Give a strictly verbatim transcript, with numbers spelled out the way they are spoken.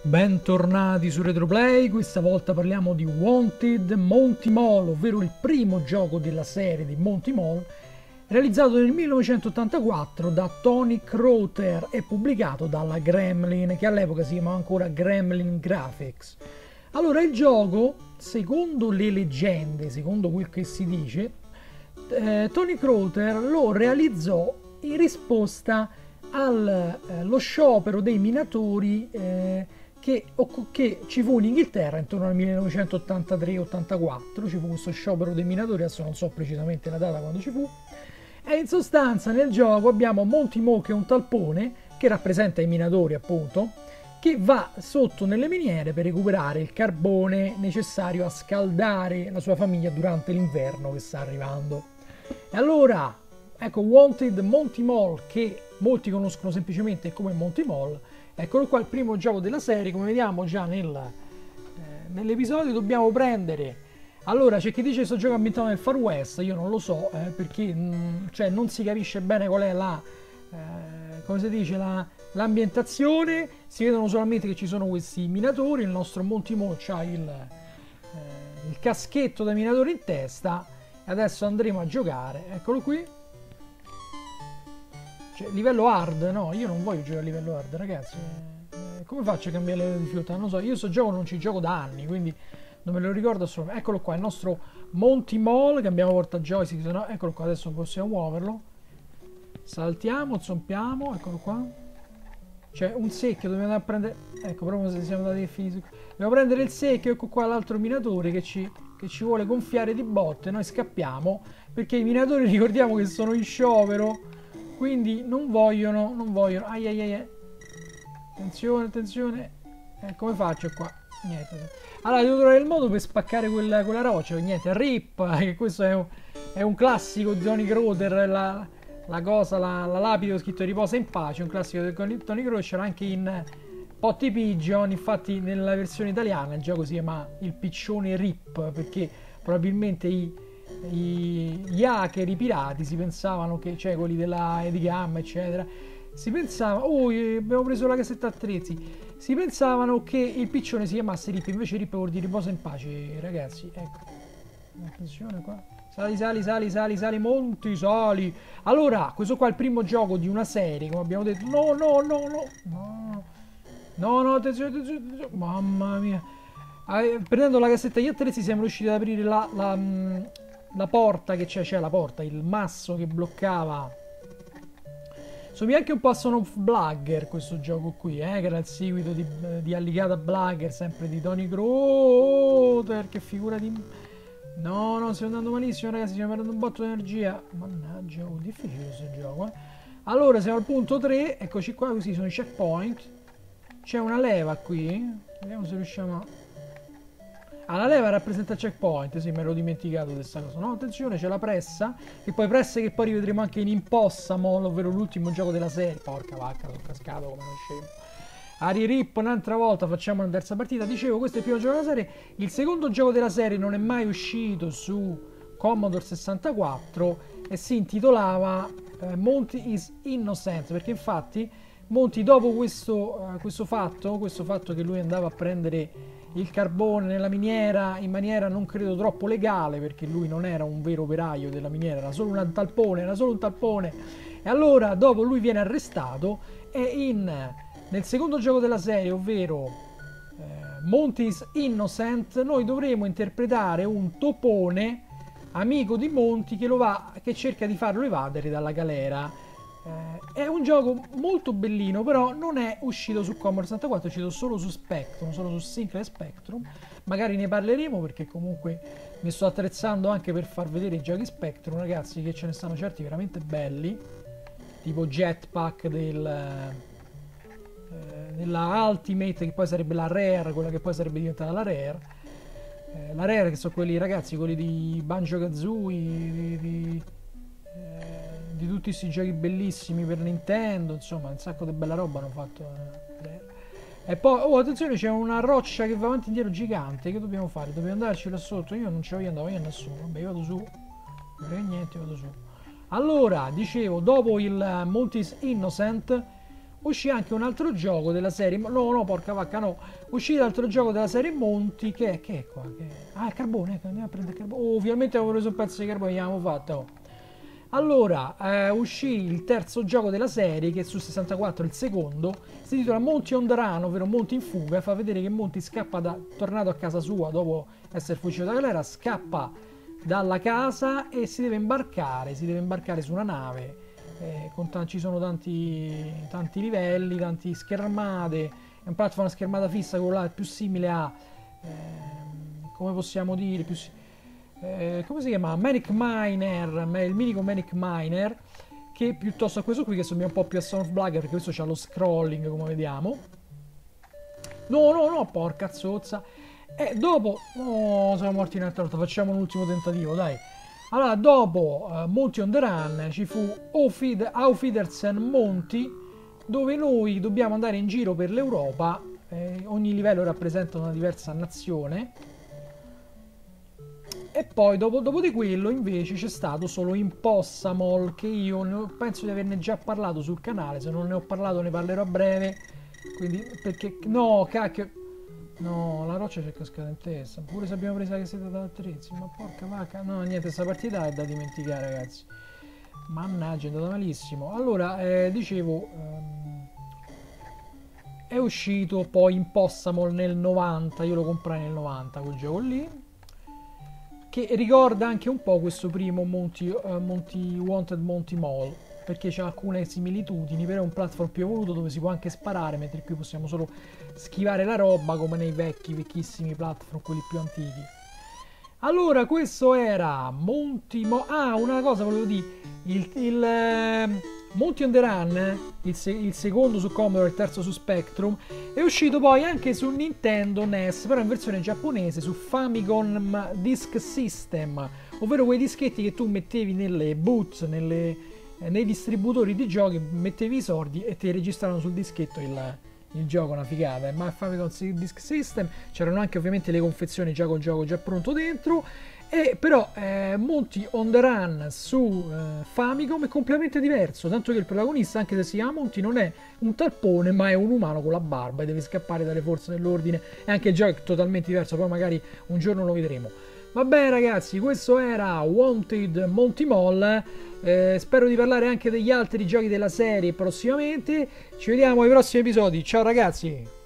Bentornati su Retroplay, questa volta parliamo di Wanted Monty Mall, ovvero il primo gioco della serie di Monty Mall, realizzato nel millenovecentottantaquattro da Tony Crowther e pubblicato dalla Gremlin, che all'epoca si chiamava ancora Gremlin Graphics. Allora, il gioco, secondo le leggende, secondo quel che si dice, eh, Tony Crowther lo realizzò in risposta allo eh, sciopero dei minatori eh, Che, che ci fu in Inghilterra intorno al millenovecentottantatré ottantaquattro. Ci fu questo sciopero dei minatori, adesso non so precisamente la data quando ci fu, e in sostanza nel gioco abbiamo Monty Mall, che è un talpone che rappresenta i minatori appunto, che va sotto nelle miniere per recuperare il carbone necessario a scaldare la sua famiglia durante l'inverno che sta arrivando. E allora ecco Wanted Monty Mall, che molti conoscono semplicemente come Monty Mall. Eccolo qua, il primo gioco della serie. Come vediamo già nel, eh, nell'episodio dobbiamo prendere... Allora, c'è chi dice che questo gioco è ambientato nel Far West, io non lo so, eh, perché mh, cioè, non si capisce bene qual è la... Eh, come si dice, la, l'ambientazione. Si vedono solamente che ci sono questi minatori, il nostro Monty Mall ha il, eh, il caschetto da minatore in testa, e adesso andremo a giocare. Eccolo qui. Cioè, livello hard, no, io non voglio giocare a livello hard, ragazzi. Eh, come faccio a cambiare le difficoltà? Non so, io sto gioco non ci gioco da anni, quindi non me lo ricordo assolutamente. Eccolo qua, il nostro Monty Mall, che abbiamo portato joystick, se no, eccolo qua, adesso possiamo muoverlo. Saltiamo, zompiamo, eccolo qua. C'è un secchio, dobbiamo andare a prendere... Ecco, proprio se siamo andati a finire. Dobbiamo prendere il secchio, ecco qua l'altro minatore che ci, che ci vuole gonfiare di botte. Noi scappiamo, perché i minatori ricordiamo che sono in sciopero. Quindi non vogliono, non vogliono. Ai ai ai. Attenzione, attenzione. Eh, come faccio qua? Niente. Allora, devo trovare il modo per spaccare quella, quella roccia. Niente, rip. Che questo è un, è un classico di Tony Crowther. La, la cosa, la, la lapide scritto riposa in pace. Un classico di Tony Crowther. C'era anche in Potty Pigeon. Infatti, nella versione italiana il gioco si chiama Il piccione Rip. Perché probabilmente i. I, gli hacker, i pirati si pensavano che, cioè quelli della Edgam eccetera, si pensava, oh abbiamo preso la cassetta attrezzi, si pensavano che il piccione si chiamasse Rip, invece Rip vuol dire riposa in pace, ragazzi. Ecco, attenzione qua, sali sali sali sali sali monti sali. Allora, questo qua è il primo gioco di una serie, come abbiamo detto. No no no no no no no attenzione, attenzione, attenzione. Mamma mia. Eh, prendendo la cassetta degli attrezzi siamo riusciti ad aprire la, la la porta che c'è, c'è la porta, il masso che bloccava. Somiglia anche un po' a Son of Blagger questo gioco qui, eh, che era il seguito di, di Allicata Blagger, sempre di Tony Crowther. Che figura di... No, no, stiamo andando malissimo, ragazzi, stiamo perdendo un botto di energia. Mannaggia, oh, difficile questo gioco, eh. Allora, siamo al punto tre, eccoci qua, così sono i checkpoint. C'è una leva qui, vediamo se riusciamo a... Ah, la leva rappresenta il checkpoint, sì, me l'ho dimenticato di questa cosa. No, attenzione, c'è la pressa, e poi pressa che poi rivedremo anche in Impossa Mall, ovvero l'ultimo gioco della serie. Porca vacca, sono cascato come uno scemo. Ari Rip un'altra volta, facciamo una terza partita. Dicevo, questo è il primo gioco della serie. Il secondo gioco della serie non è mai uscito su Commodore sessantaquattro e si intitolava eh, Monty is Innocent, perché infatti Monty, dopo questo, uh, questo fatto, questo fatto che lui andava a prendere il carbone nella miniera in maniera non credo troppo legale, perché lui non era un vero operaio della miniera, era solo un talpone, era solo un talpone. E allora dopo lui viene arrestato, e in, nel secondo gioco della serie, ovvero eh, Monty's Innocent, noi dovremo interpretare un topone amico di Monty che, lo va, che cerca di farlo evadere dalla galera. Eh, è un gioco molto bellino, però non è uscito su Commodore sessantaquattro, è uscito solo su Spectrum, solo su Sinclair Spectrum. Magari ne parleremo, perché comunque mi sto attrezzando anche per far vedere i giochi Spectrum, ragazzi, che ce ne stanno certi veramente belli, tipo Jetpack del, eh, della Ultimate, che poi sarebbe la Rare, quella che poi sarebbe diventata la Rare. Eh, la Rare, che sono quelli, ragazzi, quelli di Banjo-Kazooie, di... di eh, di tutti questi giochi bellissimi per Nintendo, insomma un sacco di bella roba hanno fatto. Eh. E poi, oh attenzione, c'è una roccia che va avanti e indietro gigante, che dobbiamo fare? Dobbiamo andarci là sotto, io non ci voglio andare, io nessuno, vabbè io vado su, non frega niente, vado su. Allora, dicevo, dopo il Monty's Innocent, uscì anche un altro gioco della serie, no no porca vacca no, uscì l'altro gioco della serie Monty che è, che è qua? Che è? Ah, il carbone, ecco, andiamo a prendere il carbone, oh, ovviamente avevo preso un pezzo di carbone, l'abbiamo fatto. Oh. Allora, eh, uscì il terzo gioco della serie, che è su sessantaquattro il secondo, si intitola Monty on the Run, ovvero Monty in fuga, e fa vedere che Monty scappa da, tornato a casa sua dopo essere fuggito da galera, scappa dalla casa e si deve imbarcare, si deve imbarcare su una nave, eh, con ci sono tanti, tanti livelli, tanti schermate, è un platform a schermata fissa, quello là è più simile a, eh, come possiamo dire, più si Eh, come si chiama? Manic Miner, il mitico Manic Miner, che piuttosto a questo qui che somiglia un po' più a Son of Black, perché questo c'ha lo scrolling come vediamo. No, no, no, porca zozza. E dopo, oh, siamo morti un'altra volta, facciamo un ultimo tentativo, dai. Allora, dopo uh, Monty on the Run ci fu Aufwiedersehen Monty, dove noi dobbiamo andare in giro per l'Europa, eh, ogni livello rappresenta una diversa nazione. E poi dopo, dopo di quello invece c'è stato solo Impossamol, che io ne ho, penso di averne già parlato sul canale, se non ne ho parlato ne parlerò a breve, quindi perché no cacchio, no la roccia c'è cascata in testa, pure se abbiamo preso che siete da attrezzi, ma porca vacca, no niente, questa partita è da dimenticare ragazzi, mannaggia è andata malissimo. Allora eh, dicevo ehm, è uscito poi Impossamol nel novanta, io lo comprai nel novanta quel gioco lì, che ricorda anche un po' questo primo Monty, uh, Monty Wanted Monty Mall, perché c'ha alcune similitudini, però è un platform più evoluto dove si può anche sparare, mentre qui possiamo solo schivare la roba come nei vecchi, vecchissimi platform, quelli più antichi. Allora, questo era Monty Mo ah, una cosa volevo dire, il, il eh, Monty on the Run, il, se il secondo su Commodore, il terzo su Spectrum, è uscito poi anche su Nintendo N E S, però in versione giapponese, su Famicom Disk System, ovvero quei dischetti che tu mettevi nelle boots, nelle, eh, nei distributori di giochi, mettevi i soldi e ti registravano sul dischetto il, il gioco, una figata. Ma Famicom Disk System, c'erano anche ovviamente le confezioni già col gioco già pronto dentro. E però eh, Monty on the Run su eh, Famicom è completamente diverso, tanto che il protagonista, anche se si chiama Monty, non è un talpone ma è un umano con la barba e deve scappare dalle forze dell'ordine, e anche il gioco è totalmente diverso, poi magari un giorno lo vedremo. Vabbè ragazzi, questo era Wanted Monty Mall, eh, spero di parlare anche degli altri giochi della serie prossimamente, ci vediamo ai prossimi episodi, ciao ragazzi!